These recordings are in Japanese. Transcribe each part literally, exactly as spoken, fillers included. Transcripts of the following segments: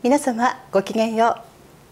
皆様ごきげんよう。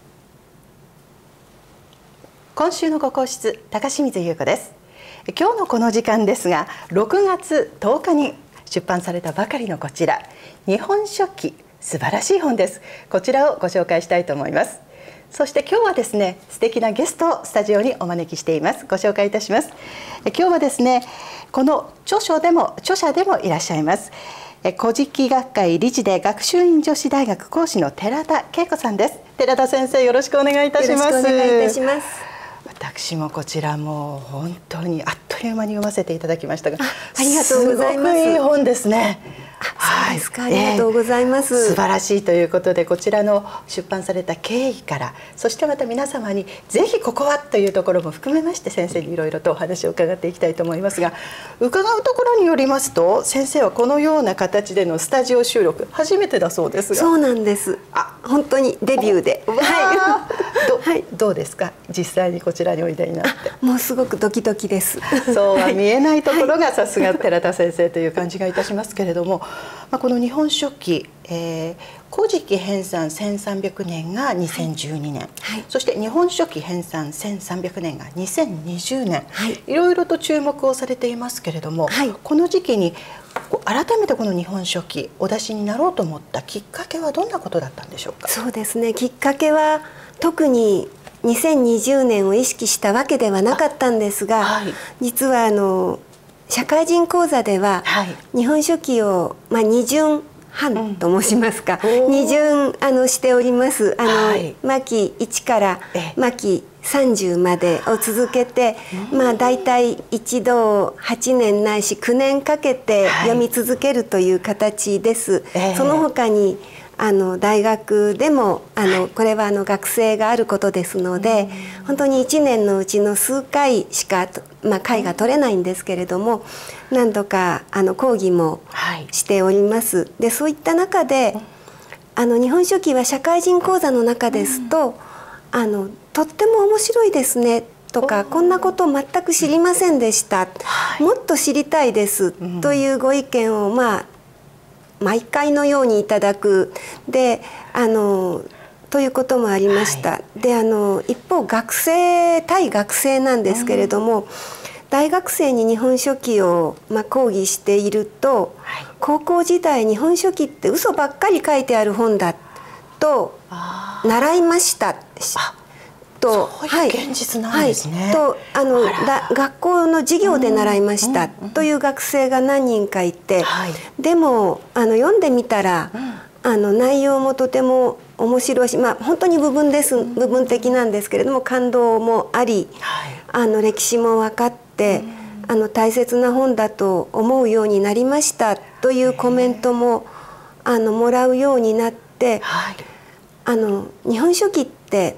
今週のご皇室、高清水優子です。今日のこの時間ですが、ろくがつとおかに出版されたばかりのこちら、日本書紀、素晴らしい本です。こちらをご紹介したいと思います。そして今日はですね、素敵なゲストをスタジオにお招きしています。ご紹介いたします。今日はですね、この著書でも著者でもいらっしゃいます。古事記学会理事で学習院女子大学講師の寺田恵子さんです。寺田先生、よろしくお願いいたします。 よろしくお願いいたします。 私もこちらも本当にあっという間に読ませていただきましたが、 ありがとうございます。 すごくいい本ですね。 そうですか、ありがとうございます、 えー、素晴らしいということで、こちらの出版された経緯から、そしてまた皆様にぜひここはというところも含めまして、先生にいろいろとお話を伺っていきたいと思いますが、伺うところによりますと、先生はこのような形でのスタジオ収録初めてだそうですが。 そうなんです。あ、本当にデビューで。 はい。ど、 はい、 どうですか、実際にこちらにおいでになって。 もうすごくドキドキです。 そうは見えないところがさすが寺田先生という感じがいたしますけれども、まあ、この日本書紀、えー、古事記編纂せんさんびゃくねんがにせんじゅうにねん、はい、そして日本書紀編纂せんさんびゃくねんがにせんにじゅうねん、はい、いろいろと注目をされていますけれども、はい、この時期に改めてこの日本書紀お出しになろうと思ったきっかけはどんなことだったんでしょうか。 そうですね、きっかけは特ににせんにじゅうねんを意識したわけではなかったんですが、はい、実はあの社会人講座では、はい、日本書紀を、まあ、二巡半と申しますか、うん、二巡あのしております。あの、はい、末期いちから末期さんじゅうまでを続けて、まあ大体一度はちねんないしきゅうねんかけて読み続けるという形です。はい、その他にあの大学でもあのこれはあの学生があることですので、本当にいちねんのうちの数回しか、まあ、回が取れないんですけれども、何度かあの講義もしております。でそういった中であの日本書紀は社会人講座の中ですと、あのとっても面白いですねとか、こんなこと全く知りませんでした、もっと知りたいですというご意見をまあ毎回のようにいただくであのということもありました。はい、であの一方学生対学生なんですけれども、うん、大学生に日本書紀を、まあ、講義していると、はい、高校時代日本書紀って嘘ばっかり書いてある本だと習いました。 とそういう現実なんですね。 はい、とあのだ学校の授業で習いましたという学生が何人かいて、はい、でもあの読んでみたら、うん、あの内容もとても面白いし、まあ、本当に部分です、うん、部分的なんですけれども感動もあり、はい、あの歴史も分かって、うん、あの大切な本だと思うようになりましたというコメントもあのもらうようになって、はい、あの日本書紀って、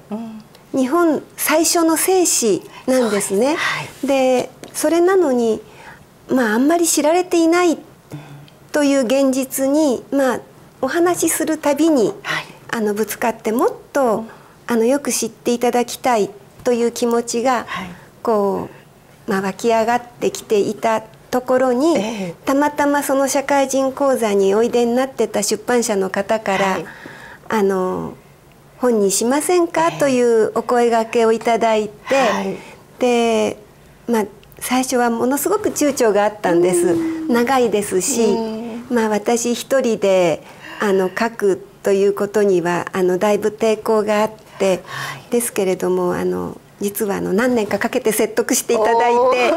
うん日本最初の聖史なんですね。そ で、はい、それなのに、まあ、あんまり知られていないという現実に、まあ、お話しするたびに、はい、あのぶつかってもっとあのよく知っていただきたいという気持ちが、はい、こう、まあ、湧き上がってきていたところに、えー、たまたまその社会人講座においでになってた出版社の方から、はい、あの本にしませんかというお声掛けをいただいて、はい、で、まあ、最初はものすごく躊躇があったんです。長いですし、まあ、私一人であの書くということにはあのだいぶ抵抗があって、はい、ですけれどもあの実はあの何年かかけて説得していただいて、はい、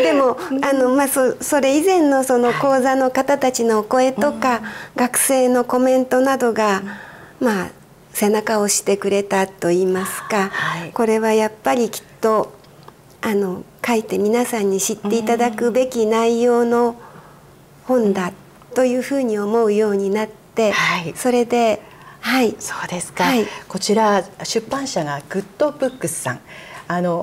でもあの、まあ、そ, それ以前のその講座の方たちのお声とか、はい、学生のコメントなどが、まあ背中を押してくれたと言いますか、はい、これはやっぱりきっとあの書いて皆さんに知っていただくべき内容の本だというふうに思うようになって、はい、それで、はい、 そうですか、はい、こちら出版社がグッドブックスさん、あの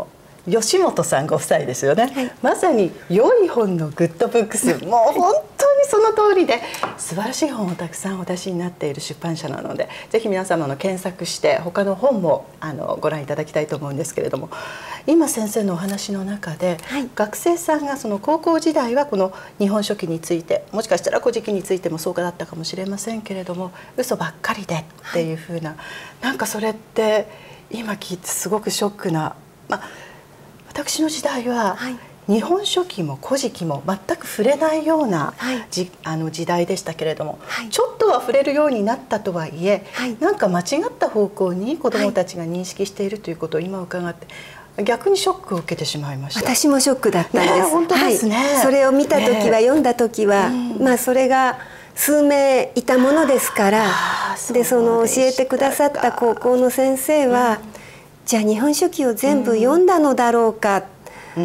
吉本さんご夫妻ですよね、はい、まさに良い本のグッドブックス、もう本当にその通りで素晴らしい本をたくさんお出しになっている出版社なので、ぜひ皆様の検索して他の本もあのご覧いただきたいと思うんですけれども、今先生のお話の中で、はい、学生さんがその高校時代はこの「日本書紀」について、もしかしたら「古事記」についてもそうだったかもしれませんけれども、嘘ばっかりでっていうふうな、はい、なんかそれって今聞いてすごくショックな、まあ、私の時代は、はい、日本書紀も古事記も全く触れないような、はい、じあの時代でしたけれども、はい、ちょっとは触れるようになったとはいえ、はい、なんか間違った方向に子どもたちが認識しているということを今伺って、逆にショックを受けてしまいました。 私もショックだったんです。ね、 本当ですね、 はい、それを見た時は、ね、読んだ時は、うん、まあそれが数名いたものですから、でその教えてくださった高校の先生は、うん、じゃあ日本書紀を全部読んだのだろうか、うん、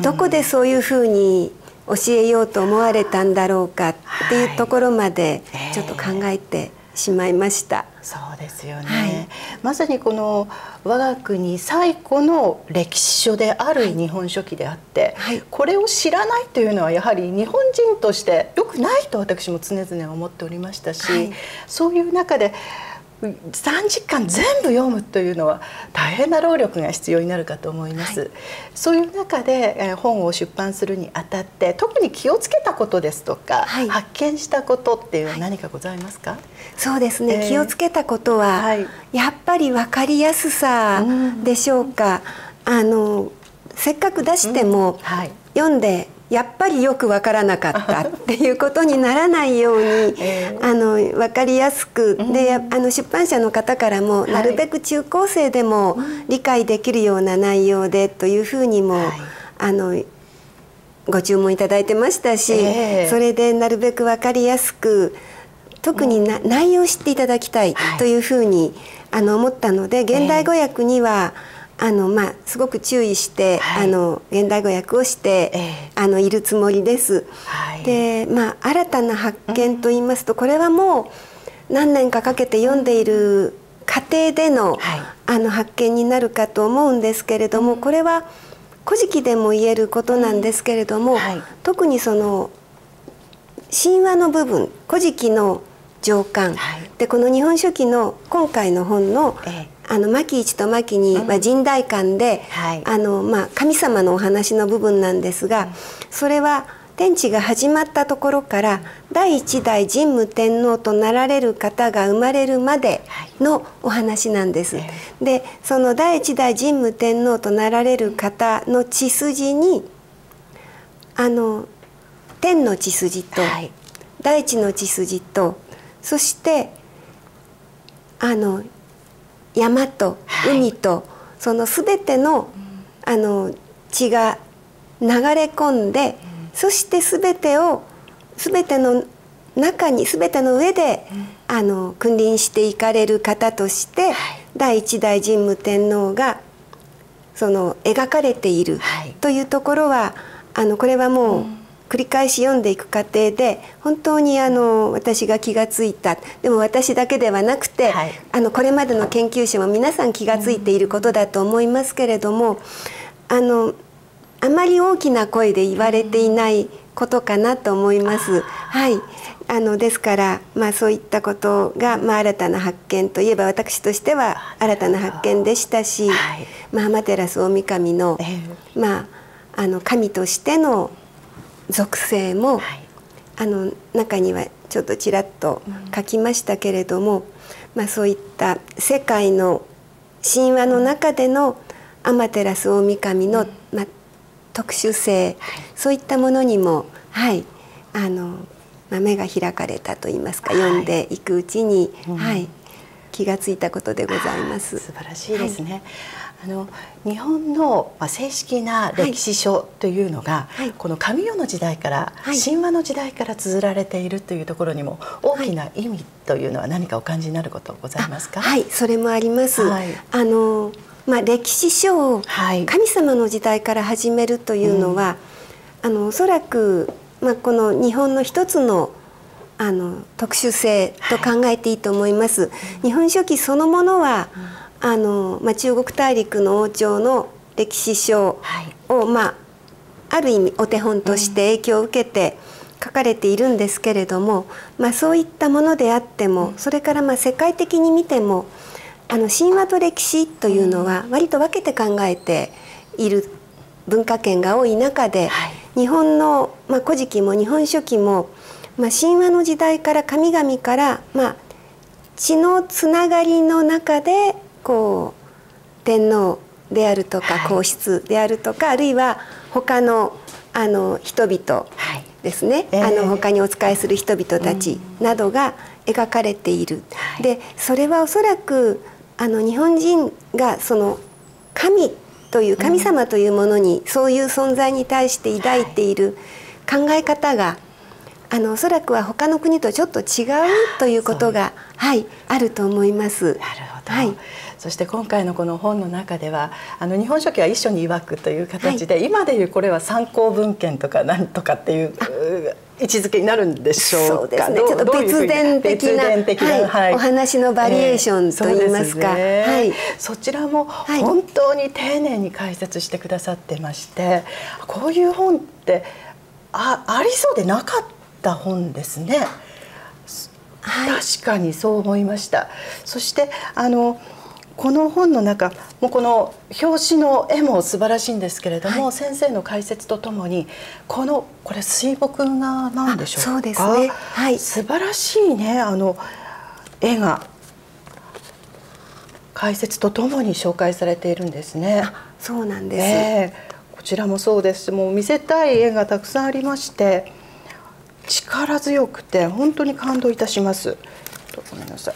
どこでそういうふうに教えようと思われたんだろうかっていうところまでちょっと考えてしまいました。はい、えー、 そうですよね、はい、まさにこの我が国最古の歴史書である日本書紀であって、はい、これを知らないというのはやはり日本人として良くないと私も常々思っておりましたし、はい、そういう中でさんじかん全部読むというのは大変な労力が必要になるかと思います、はい、そういう中で本を出版するにあたって特に気をつけたことですとか、はい、発見したことっていうのは何かございますか？はい、 そうですね、えー、気をつけたことは、はい、やっぱり分かりやすさでしょうか。うん、あのせっかく出しても、うん、はい、読んでやっぱりよく分からなかったっていうことにならないように、えー、あの分かりやすく、うん、であの出版社の方からも、はい、なるべく中高生でも理解できるような内容でというふうにも、はい、あのご注文いただいてましたし、えー、それでなるべく分かりやすく、特にな、うん、内容を知っていただきたいというふうに、はい、あの思ったので、現代語訳には、えーあのまあ、すごく注意して、はい、あの現代語訳をして、えー、あのいるつもりです。はい、で、まあ、新たな発見といいますと、うん、これはもう何年かかけて読んでいる過程での、はい、あの発見になるかと思うんですけれども、うん、これは古事記でも言えることなんですけれども、うん、はい、特にその神話の部分、古事記の上巻、はい、でこの日本書紀の今回の本の、えーあの牧一と牧二は神代巻で、うん、はい、あのまあ、神様のお話の部分なんですが、うん、それは天地が始まったところから、うん、第一代神武天皇となられる方が生まれるまでのお話なんです。はい、でその第一代神武天皇となられる方の血筋に、あの天の血筋と、はい、大地の血筋と、そしてあの山と海と、はい、その全ての、うん、あの血が流れ込んで、うん、そして全てを全ての中に全ての上で、うん、あの君臨していかれる方として、はい、第一代神武天皇がその描かれているというところは、あのこれはもう、うん、繰り返し読んでいく過程で本当にあの私が気がついた。でも私だけではなくて、はい、あのこれまでの研究者も皆さん気がついていることだと思いますけれども、あのあまり大きな声で言われていないことかなと思います。はい、あのですから、まあ、そういったことが、まあ、新たな発見といえば私としては新たな発見でしたし、はい、まあ、天照大神の、えーまあ、あの神としての属性も、はい、あの中にはちょっとちらっと書きましたけれども、うん、まあ、そういった世界の神話の中での天照大神の、うん、まあ、特殊性、はい、そういったものにも、はい、あのまあ、目が開かれたといいますか、はい、読んでいくうちに、うん、はい、気がついたことでございます。 素晴らしいですね。はい、あの日本の正式な歴史書というのが、はい、この神代の時代から、はい、神話の時代から綴られているというところにも大きな意味というのは何かお感じになることございますか？ はい、それもあります。はい、あのまあ、歴史書を神様の時代から始めるというのは、うん、あのおそらく、まあ、この日本の一つのあの特殊性と考えていいと思います。はい、日本書紀そのものは、うん、あのまあ、中国大陸の王朝の歴史書を、まあ、ある意味お手本として影響を受けて書かれているんですけれども、まあ、そういったものであっても、それからまあ世界的に見てもあの神話と歴史というのは割と分けて考えている文化圏が多い中で、はい、日本の、まあ、古事記も日本書紀も、まあ、神話の時代から神々から、まあ、血のつながりの中でこう天皇であるとか皇室であるとか、はい、あるいは他のあの人々ですね、はい、あの他にお仕えする人々たちなどが描かれている、うん、でそれはおそらくあの日本人がその神という神様というものに、うん、そういう存在に対して抱いている考え方が、あのおそらくは他の国とちょっと違うということが、はい、あると思います。 なるほど、はい、そして今回のこの本の中ではあの日本書紀は一緒に曰くという形で、はい、今でいうこれは参考文献とか何とかっていう位置づけになるんでしょうか。 そうですね、ちょっと別伝的な、はいはい、お話のバリエーションといいますか、 えー そ, ねはい、そちらも本当に丁寧に解説してくださってまして、はい、こういう本ってあ, ありそうでなかった本ですね。はい、確かにそう思いました。そしてあのこの本の中もうこの表紙の絵も素晴らしいんですけれども、はい、先生の解説とともにこのこれ水墨画なんでしょうか。 そうですね、はい、 素晴らしいね、あの絵が解説とともに紹介されているんですね。 あ、そうなんです、 えー、こちらもそうです。もう見せたい絵がたくさんありまして力強くて本当に感動いたします。ごめんなさい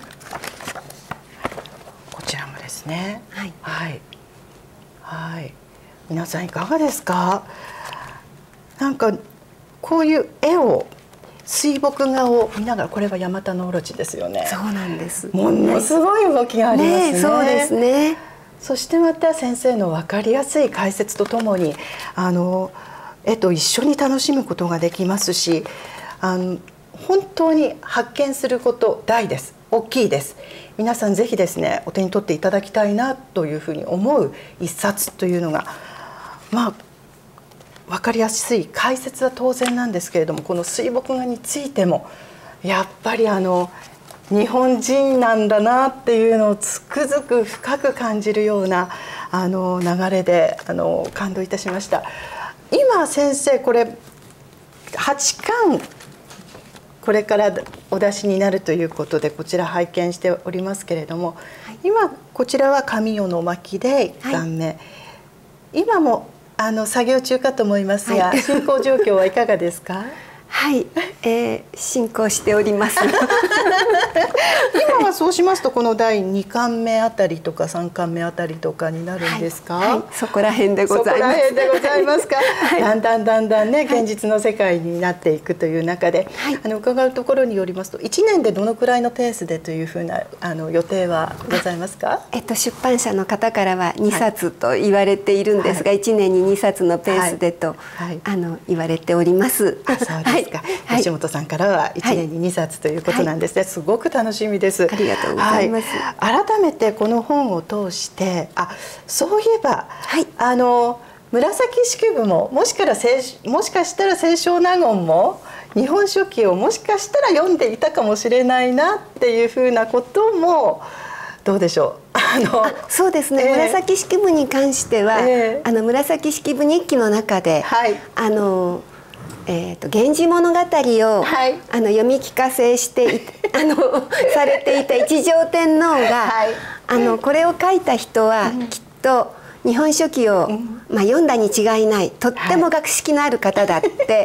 こちらもですね、はいはいはい、皆さんいかがですか。なんかこういう絵を水墨画を見ながら、これはヤマタノオロチですよね。 そうなんです。 ものすごい動きがありますね。 ね、そうですね。 そしてまた先生の分かりやすい解説とともにあの絵と一緒に楽しむことができますし、あの本当に発見すること大です。大きいです。皆さんぜひですねお手に取っていただきたいなというふうに思う一冊というのが、まあ分かりやすい解説は当然なんですけれども、この水墨画についてもやっぱりあの日本人なんだなっていうのをつくづく深く感じるようなあの流れであの感動いたしました。今先生これはちかんこれからお出しになるということでこちら拝見しておりますけれども、はい、今こちらは神代の巻でいっかんめ、はい、今もあの作業中かと思いますが、はい、進行状況はいかがですか。 はい、えー、進行しております今はそうしますとこのだいにかんめあたりとかさんかんめあたりとかになるんですか。 はいはい、そこら辺でございます。そこら辺でございますか。はい、だんだんだんだんね現実の世界になっていくという中で、はい、あの伺うところによりますといちねんでどのくらいのペースでというふうなあの予定はございますか。 えっと、出版社の方からはにさつと言われているんですが、はい、いちねんににさつのペースでと、はい、あの言われております。 あ、そうですか。はい、吉本さんからはいちねんににさつということなんですね。はい、すごく楽しみです。 ありがとうございます。 はい、改めてこの本を通して、あ、そういえば、はい、あの紫式部ももしからもしかしたら清少納言も日本書紀をもしかしたら読んでいたかもしれないなっていうふうなこともどうでしょう。あのあそうですね、えー、紫式部に関しては、えー、あの紫式部日記の中で、はい、あのえーと、源氏物語を、はい、あの読み聞かせしてあのされていた一条天皇が、はい、あのこれを書いた人は、うん、きっと日本書紀を、うん、まあ、読んだに違いない、とっても学識のある方だって、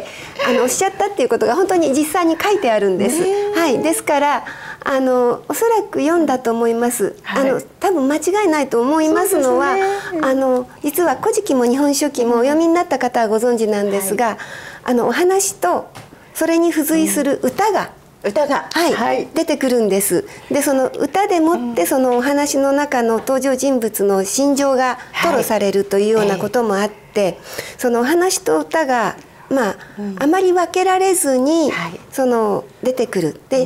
はい、あのおっしゃったっていうことが本当に実際に書いてあるんです。はい、ですからあのおそらく読んだと思います。はい、あの多分間違いないと思いますのは、ね、あの実は古事記も日本書紀もお読みになった方はご存知なんですが、はい、あのお話とそれに付随する歌が、 うん、歌が、 はいはい、出てくるんです。でその歌でもってそのお話の中の登場人物の心情が吐露されるというようなこともあって、はい、そのお話と歌がまあ、うん、あまり分けられずに、はい、その出てくる。で、うん、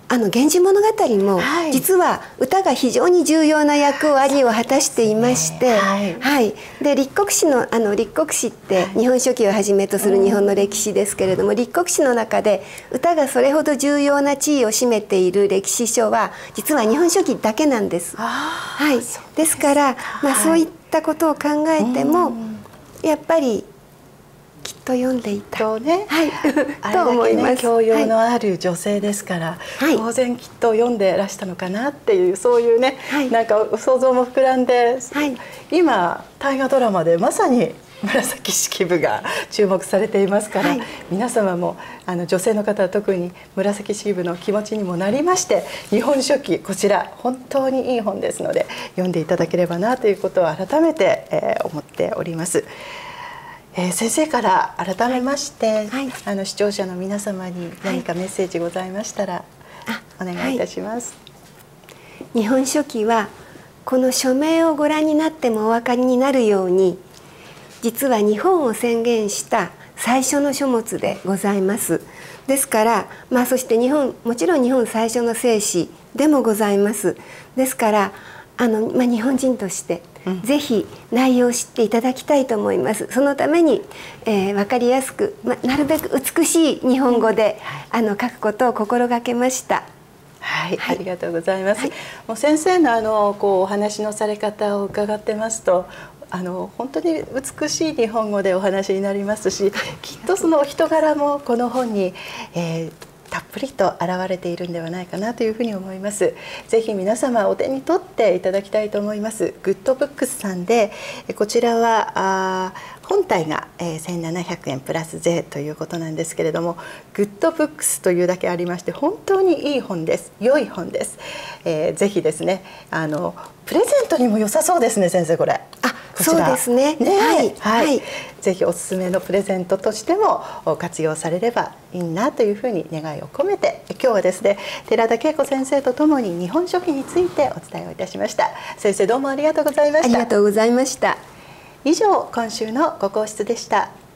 あの源氏物語も、はい、実は歌が非常に重要な役割を果たしていまして、はい、はい、で立国史のあの立国史って日本書紀をはじめとする日本の歴史ですけれども、立国史の中で歌がそれほど重要な地位を占めている歴史書は実は日本書紀だけなんです。はい、ですから、まあ、そういったことを考えても、やっぱりきっと読んでいたとね、 はい、 あれだけね教養のある女性ですから、はい、当然きっと読んでらしたのかなっていう、そういうね、はい、なんか想像も膨らんで、はい、今大河ドラマでまさに紫式部が注目されていますから、はい、皆様もあの女性の方は特に紫式部の気持ちにもなりまして、日本書紀こちら本当にいい本ですので読んでいただければなということを改めて、えー、思っております。えー、先生から改めまして、はいはい、あの視聴者の皆様に何かメッセージございましたら、はい、お願いいたします。 はい、日本書紀はこの書名をご覧になってもお分かりになるように、実は日本を宣言した最初の書物でございます。ですから、まあ、そして日本もちろん日本最初の聖史でもございます。ですからあの、まあ、日本人としてぜひ内容を知っていただきたいと思います。そのために、えー、分かりやすく、ま、なるべく美しい日本語で、うん、あの書くことを心がけました。 はい、はい、ありがとうございます。はい、もう先生のあのこうお話のされ方を伺ってますと、あの本当に美しい日本語でお話になりますし、きっとそのお人柄もこの本に、えーたっぷりと現れているんではないかなというふうに思います。ぜひ皆様お手に取っていただきたいと思います。グッドブックスさんで、こちらはあ本体が、えー、せんななひゃくえんプラス税ということなんですけれども、グッドブックスというだけありまして本当にいい本です。良い本です。えー、ぜひですね、あのプレゼントにも良さそうですね、先生これ。 あ、そうですね。ね、はい、 はい、はい、ぜひおすすめのプレゼントとしても活用されればいいなというふうに願いを込めて、今日はですね、寺田恵子先生とともに日本書紀についてお伝えをいたしました。先生どうもありがとうございました。 ありがとうございました。 以上、今週のご講室でした。